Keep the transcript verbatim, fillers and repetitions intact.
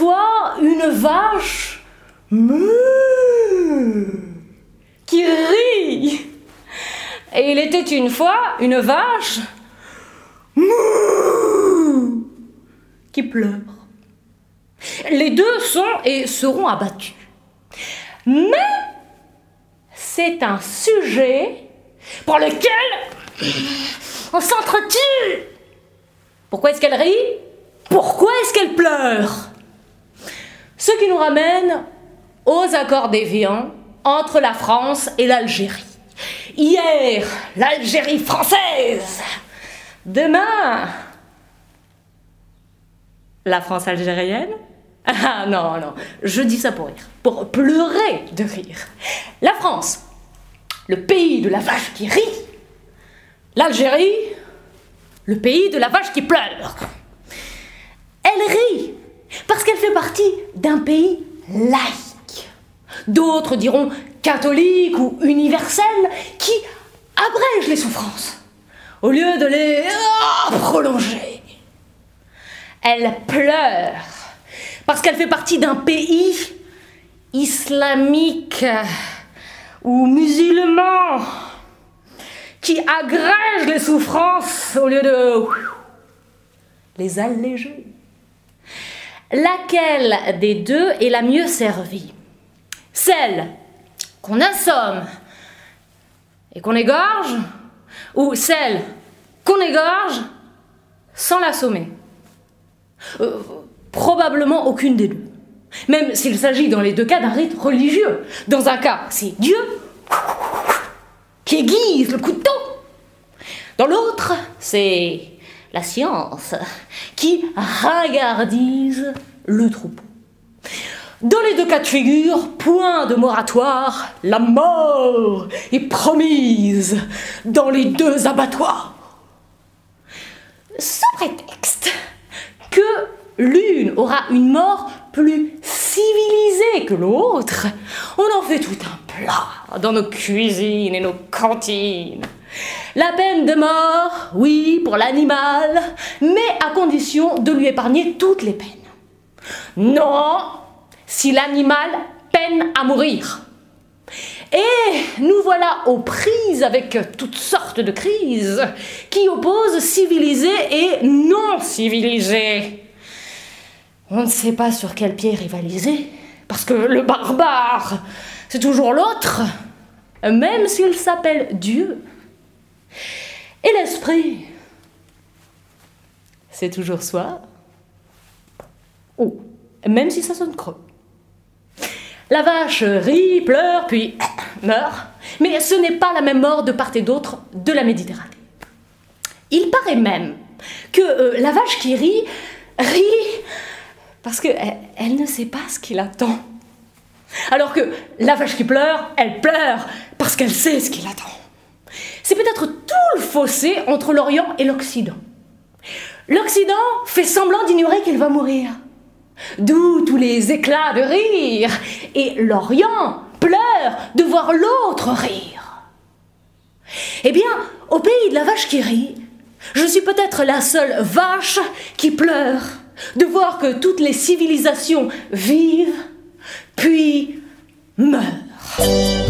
fois une vache meuh, qui rit. Et il était une fois une vache meuh, qui pleure. Les deux sont et seront abattus. Mais c'est un sujet pour lequel on s'entretue. Pourquoi est-ce qu'elle rit? Pourquoi est-ce qu'elle pleure? Ce qui nous ramène aux accords d'Évian entre la France et l'Algérie. Hier, l'Algérie française. Demain, la France algérienne. Ah non, non, je dis ça pour rire, pour pleurer de rire. La France, le pays de la vache qui rit. L'Algérie, le pays de la vache qui pleure. Elle rit parce qu'elle fait partie d'un pays laïque. D'autres diront catholique ou universel, qui abrège les souffrances au lieu de les oh, prolonger. Elle pleure parce qu'elle fait partie d'un pays islamique ou musulman qui agrège les souffrances au lieu de les alléger. Laquelle des deux est la mieux servie? Celle qu'on assomme et qu'on égorge, ou celle qu'on égorge sans l'assommer? euh, Probablement aucune des deux. Même s'il s'agit dans les deux cas d'un rite religieux. Dans un cas, c'est Dieu qui aiguise le couteau. Dans l'autre, c'est la science qui ringardise le troupeau. Dans les deux cas de figure, point de moratoire, la mort est promise dans les deux abattoirs. Sous prétexte que l'une aura une mort plus civilisée que l'autre, on en fait tout un plat dans nos cuisines et nos cantines. La peine de mort, oui, pour l'animal, mais à condition de lui épargner toutes les peines. Non, si l'animal peine à mourir. Et nous voilà aux prises avec toutes sortes de crises qui opposent civilisés et non civilisés. On ne sait pas sur quel pied rivaliser, parce que le barbare, c'est toujours l'autre, même s'il s'appelle Dieu. Et l'esprit, c'est toujours soi. Oh, même si ça sonne creux. La vache rit, pleure, puis meurt, mais ce n'est pas la même mort de part et d'autre de la Méditerranée. Il paraît même que euh, la vache qui rit, rit parce qu'elle elle ne sait pas ce qui l'attend. Alors que la vache qui pleure, elle pleure parce qu'elle sait ce qui l'attend. C'est peut-être tout le fossé entre l'Orient et l'Occident. L'Occident fait semblant d'ignorer qu'il va mourir. D'où tous les éclats de rire. Et l'Orient pleure de voir l'autre rire. Eh bien, au pays de la vache qui rit, je suis peut-être la seule vache qui pleure de voir que toutes les civilisations vivent, puis meurent.